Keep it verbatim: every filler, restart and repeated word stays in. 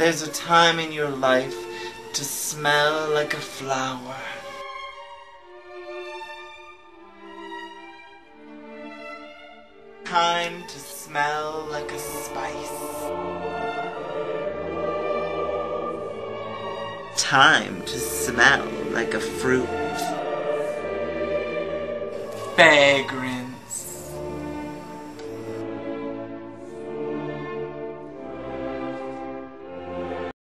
There's a time in your life to smell like a flower. Time to smell like a spice. Time to smell like a fruit. Fagrinse.